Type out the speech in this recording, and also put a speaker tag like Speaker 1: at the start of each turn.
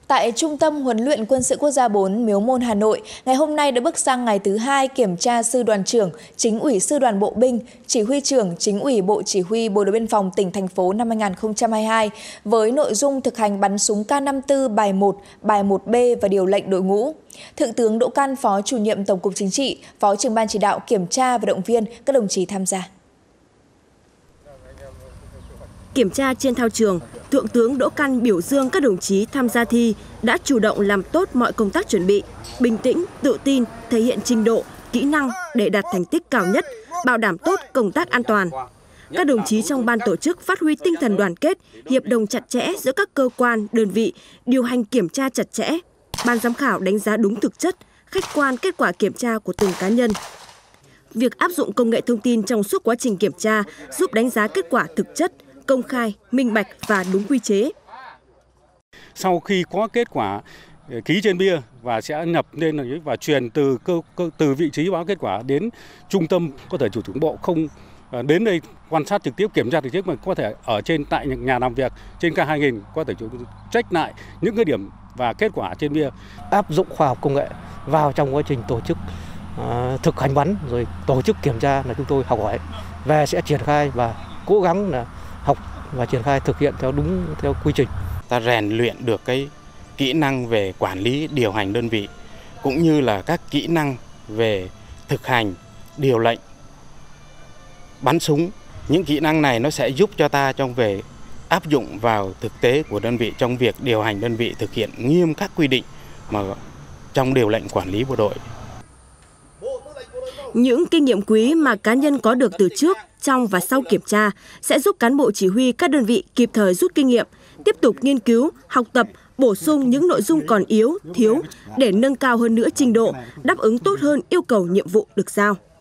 Speaker 1: Tại Trung tâm Huấn luyện Quân sự Quốc gia 4 Miếu Môn Hà Nội, ngày hôm nay đã bước sang ngày thứ 2 kiểm tra sư đoàn trưởng, chính ủy sư đoàn bộ binh, chỉ huy trưởng, chính ủy Bộ Chỉ huy Bộ đội Biên phòng tỉnh, thành phố năm 2022 với nội dung thực hành bắn súng K54 bài 1, bài 1B và điều lệnh đội ngũ. Thượng tướng Đỗ Căn, Phó Chủ nhiệm Tổng cục Chính trị, Phó trưởng ban chỉ đạo kiểm tra và động viên các đồng chí tham gia.
Speaker 2: Kiểm tra trên thao trường, Thượng tướng Đỗ Căn biểu dương các đồng chí tham gia thi đã chủ động làm tốt mọi công tác chuẩn bị, bình tĩnh, tự tin, thể hiện trình độ, kỹ năng để đạt thành tích cao nhất, bảo đảm tốt công tác an toàn. Các đồng chí trong ban tổ chức phát huy tinh thần đoàn kết, hiệp đồng chặt chẽ giữa các cơ quan, đơn vị, điều hành kiểm tra chặt chẽ. Ban giám khảo đánh giá đúng thực chất, khách quan kết quả kiểm tra của từng cá nhân. Việc áp dụng công nghệ thông tin trong suốt quá trình kiểm tra giúp đánh giá kết quả thực chất, công khai, minh bạch và đúng quy chế.
Speaker 3: Sau khi có kết quả ký trên bia và sẽ nhập lên và truyền từ vị trí báo kết quả đến trung tâm, có thể chủ tướng bộ không đến đây quan sát trực tiếp, kiểm tra trực tiếp, mà có thể ở tại nhà làm việc trên K2000 có thể check lại những cái điểm và kết quả trên bia.
Speaker 4: Áp dụng khoa học công nghệ vào trong quá trình tổ chức thực hành bắn rồi tổ chức kiểm tra là chúng tôi học hỏi về sẽ triển khai và cố gắng là học và triển khai thực hiện theo quy trình.
Speaker 5: Ta rèn luyện được cái kỹ năng về quản lý điều hành đơn vị cũng như là các kỹ năng về thực hành điều lệnh bắn súng. Những kỹ năng này nó sẽ giúp cho ta trong về áp dụng vào thực tế của đơn vị trong việc điều hành đơn vị, thực hiện nghiêm các quy định mà trong điều lệnh quản lý bộ đội.
Speaker 2: Những kinh nghiệm quý mà cá nhân có được từ trước, trong và sau kiểm tra sẽ giúp cán bộ chỉ huy các đơn vị kịp thời rút kinh nghiệm, tiếp tục nghiên cứu, học tập, bổ sung những nội dung còn yếu, thiếu để nâng cao hơn nữa trình độ, đáp ứng tốt hơn yêu cầu nhiệm vụ được giao.